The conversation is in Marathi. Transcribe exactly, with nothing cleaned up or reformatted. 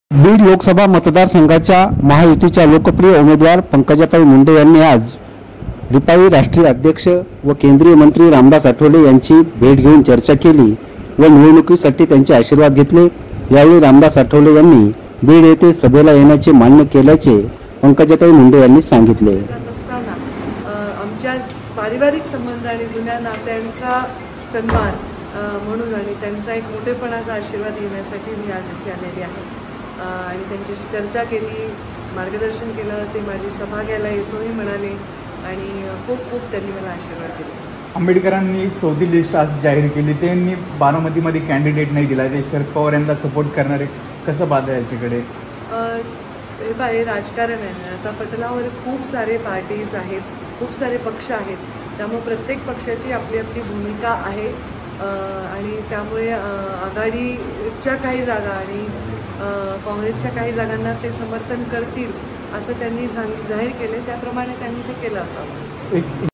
बीड लोकसभा मतदारसंघाच्या महायुतीच्या लोकप्रिय उमेदवार पंकजाताई मुंडे यांनी आज रिपाई राष्ट्रीय अध्यक्ष व केंद्रीय मंत्री रामदास आठवले यांची भेट घेऊन चर्चा केली व निवडणुकीसाठी त्यांचे आशीर्वाद घेतले। यावेळी रामदास आठवले यांनी बीड येथे सभेला येण्याचे मान्य केल्याचे पंकजाताई मुंडे यांनी सांगितले। आमच्या पारिवारिक संबंध आणि जुन्या नात्यांचा सन्मान म्हणून आणि त्यांचा एक मोठेपणाचा आशीर्वाद घेण्यासाठी मी आज इथे आलेली आहे आणि त्यांच्याशी चर्चा केली, मार्गदर्शन केलं। ते माझी सभा घ्यायला येतोही म्हणाले आणि खूप खूप त्यांनी मला आशीर्वाद दिले। आंबेडकरांनी चौथी लिस्ट आज जाहीर केली, त्यांनी बारामतीमध्ये कॅन्डिडेट नाही दिला, ते शरद पवार यांना सपोर्ट करणारे कसं पाहता याच्याकडे? हे बाहेर राजकारण आहे, आता पटलावर खूप सारे पार्टीज आहेत, खूप सारे पक्ष आहेत, त्यामुळे प्रत्येक पक्षाची आपली आपली भूमिका आहे आणि त्यामुळे आघाडीच्या काही जागा आणि काँग्रेसच्या काही जागांना ते समर्थन करतील असं त्यांनी जाहीर केले, त्याप्रमाणे त्यांनी ते केलं असावं।